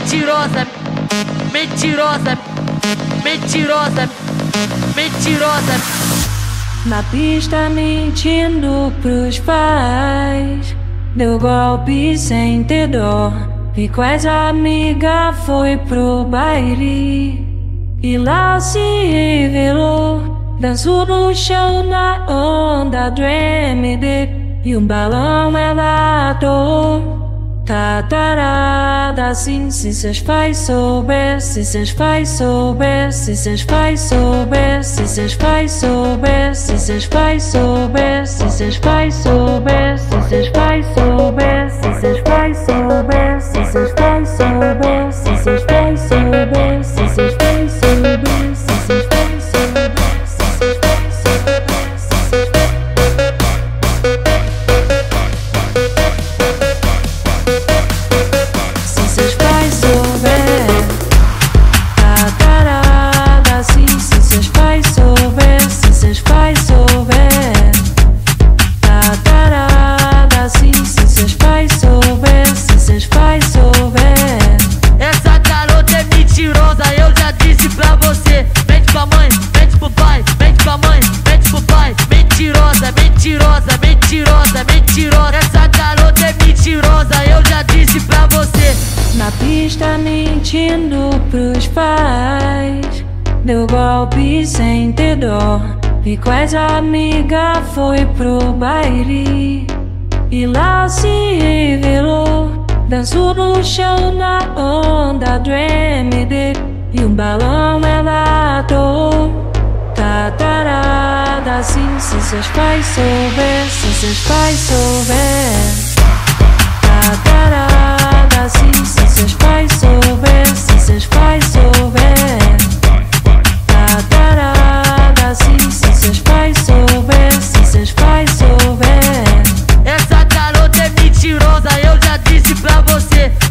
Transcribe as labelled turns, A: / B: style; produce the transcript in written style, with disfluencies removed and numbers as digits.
A: mentirosa, mentirosa, mentirosa, mentirosa.
B: Na pista mentindo pros pais, deu golpe sem ter dó. E com as amigas foi pro baile e lá se revelou. Dançou no chão na onda do MD e um balão ela atou. Tá tarada assim, se seus pais soubessem, se seus pais soubessem, se seus pais soubessem, se seus pais soubessem, se seus pais soubessem, se seus pais soubessem, se seus pais soubessem, se seus pais soubessem, se seus pais soubessem, se seus pais soubessem, se seus pais soubessem, se seus pais soubessem.
A: Mentirosa, mentirosa, mentirosa. Essa garota é mentirosa, eu já disse pra você.
B: Na pista mentindo pros pais, deu golpe sem ter dó. E com as amigas foi pro baile e lá se revelou. Dançou no chão na onda do MD e um balão ela atou. Tá tarada assim, se seus pais soubessem, se seus pais soubessem. Tá tarada assim, se seus pais soubessem, se seus pais soubessem. Tá tarada assim, se seus pais soubessem, se seus pais soubessem.
A: Essa garota é mentirosa, eu já disse pra você.